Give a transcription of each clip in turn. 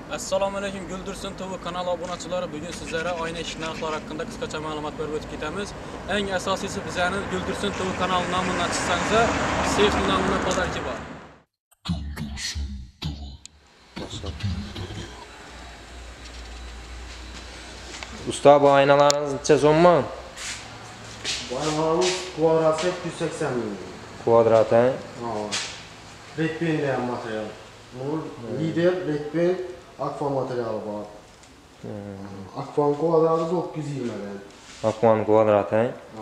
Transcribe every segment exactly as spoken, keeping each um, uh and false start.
Assalomu alaykum, Güldürsün T V kanal obunaçıları. Bugün sizlere ayna eshik narxlari haqida qisqacha ma'lumot berib o'tib ketamiz. Eng asosiysi bizning Güldürsün T V kanali nomidan chiqsangiz, seyfli nomidan pazarchi bor. Usta, bu aynalarınız neçe so'mmi? Bu aynalarımız kvadrat sekiz yüz seksen bin. Kvadrat, he? Ha. Redpin degan material. Bu lider Redpin Akfa materialı var. Akfa'nın kvadratı dokuz yüz yirmi bin. Akman kvadrat, he? Ha.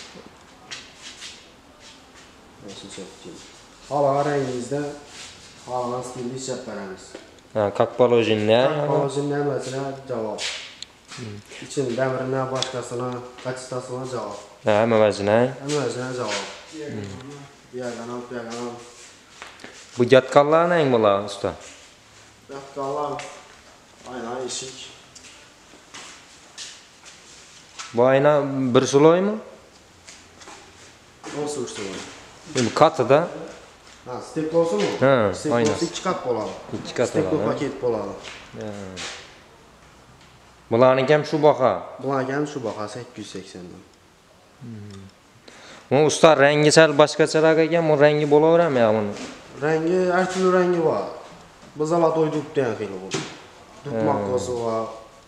Nasıl çekeceğim? Hala rengimizde hala stilli iş yaparız. Ha, kakbalojinle. Kakbalojinle mesela cevap. İçin demirine başkasına, kaçtasına cevap. Ha, əməvəzinə. Əməvəzinə cevap. Bir yerden al, bir yerden al. Bu yatqallar nəyin bunlar, usta? Yatqallar, ayna, eşik. Bu ayna bir suloy mu? on sıvıştı var. Bu katı da. Ha, stekli olsun mu? Ha, stekli aynen. olsun iki kat boladı. İki kat stekli oladı. paket boladı. Bunların hem şu baxa. Buna gelin şu baxa sekiz yüz seksenden. Bu usta rengi sel başqaçaroq ekan, bu rengi bo'laverami ya bunun? Rengi, her türlü rengi var. Biz ala doyduk diyen xeyli bu. Dut makkosu var.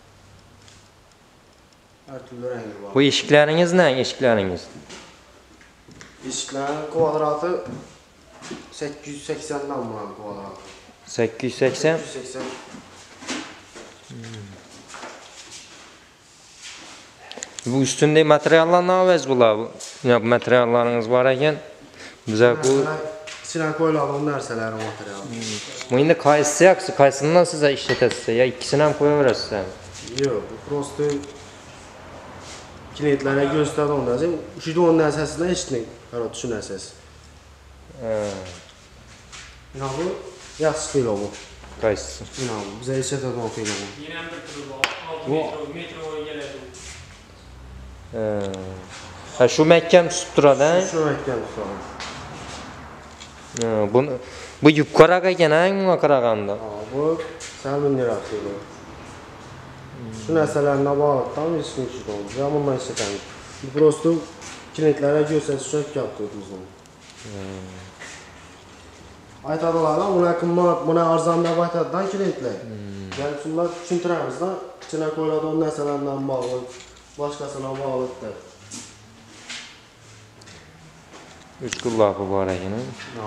Her türlü rengi var. Bu eshiklarınız ne? Eshiklarınız? Eşiklerin kvadratı sekiz yüz seksenden bulan kvadratı. sekiz yüz seksen. sekiz yüz seksen. Bu üstünde materiallar ne avaz bular? Bu ya materiallarınız var ekan. Bize bu içine koyulan narsalar material. bu indi qaysi yaxshi, qaysini size ishlatasiz? Ya ikkisini ham qo'yaverasiz. Yok, bu prosto klientlere gösterdi ondan sonra. Şu da onun esasında eşitlik. Evet, şu esas. Ya bu yaxşı fil bu. Qaysisi? Ya bu bize işleten o fil bu. Yine bir türlü bor. altı metro, metro geladi. Ha, şu mahkam tutib turadi, ha? Şu ekran sonra. Ha, bu bu yuqoriroq ekan, ha, bunga qaraganda. Ha, bu salmin lira fil bu. Şu narsalarına bağlı tam işin şu oldu. Ya bundan işletemiz. Bu prosto klientlere gösterisi çok yaptık biz bunu. Aytadılar da buna kımmat, buna arzanda baytadıdan klientler. Yani şunlar düşüntüremiz da içine koyuladı o narsalarından bağlı, başkasına bağlı da. Üç qullaqı var ekan. Ha.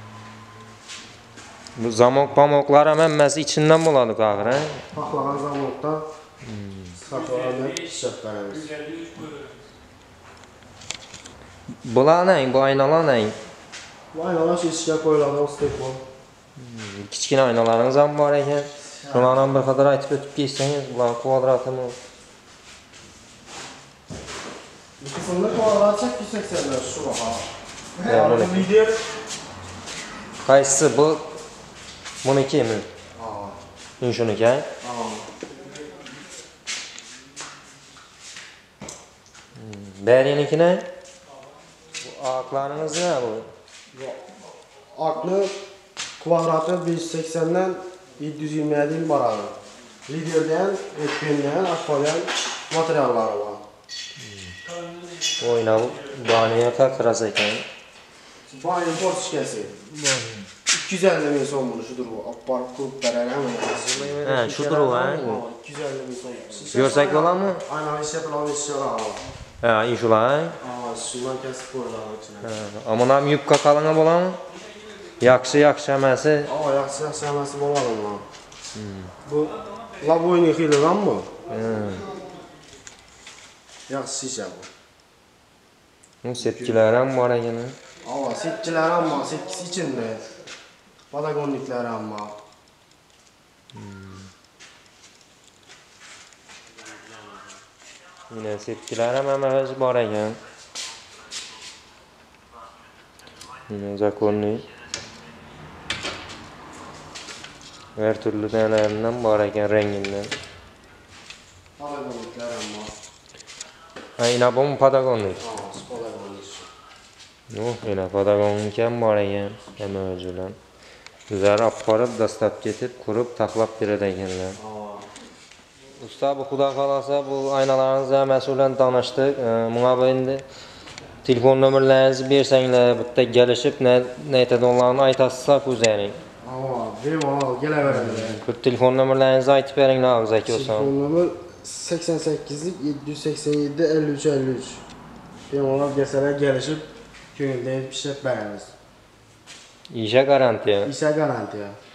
Bu zamok pamoklar ham hammasi ichidan bo'ladi qag'ir, ha? Pahlagan zamokda saklanan iş yaparız. Bular ne? Bu aynalar ne? Bu aynalar şişe koyuladı o stek var. Kichkina aynalarınız ham bor ekan. Shularni bir qadar aytib o'tib ketsangiz, bular kvadratimi? Bu kısımda kvadrat sekiz yüz seksenler şu baha. Yani Bu lider. Qaysisi bu? Bunikimi? Ha. Shuniki, ha? Ha. Beriniki ne? Bu ayaklarınız ne bu? Aklı kvadratı beş yüz seksenden yedi yüz yirmiye değil barağı. Liderden, etkinliğen, akfalyan materyalları var. Oyna bu. Baniye kakırası ekan. Bu ayın port şişesi. iki yüz elli bin son bunu şudur bu. Apparıp kurup verer hemen. Ha, şudur o, ha? iki yüz elli bin son. Görsek olar mı? Aynen iş yapılan bir şey var. Ha, inşallah, ha? Aa, şundan kesip koyulan içine. Ama nam yupqa qalınga bo'ladimi? Yaxshi, yaxshi amasi. Aa, yaxşı yaxşı hemensi boladı buna. Bu laboyni xiligan mı? Yaxşı şişe bu. Bu sepkilar ham bor ekan. Aa, sepkiler ama sepkisi içinde. Patagonlikler ama. Yine sepkilar ham hammasi bor ekan. Yine zakonli. Her türlü tanelerinden bor ekan, renginden. Patagonlikler ama. Ayna bu patagonlik. Aa, patagonlik. Yo'q, yana patagonlik ham bor ekan, hamma o'zidan. Üzeri aparıp, dastab getib, kurup, taxlab verədəkənlər. Usta, bu xuda qalasa, bu aynalarınızla məsulən danışdıq. Buna bu indi telefon nömrələrinizi versənglər, burada gəlişib, nə, nə etədə onlarını aytasızsak üzərin. Amma, bemalol, gələ verələr. Bu telefon nömrələrinizi aytıb verin, nə ağzaki olsan. Telefon nömrə səksən səkkizlik yeddi yüz səksən yeddi əlli üç əlli üç. Bemalol gəlsələr gəlişib, könülləyib işlət bərəmiz. İşə qarantiya. İşə qarantiya.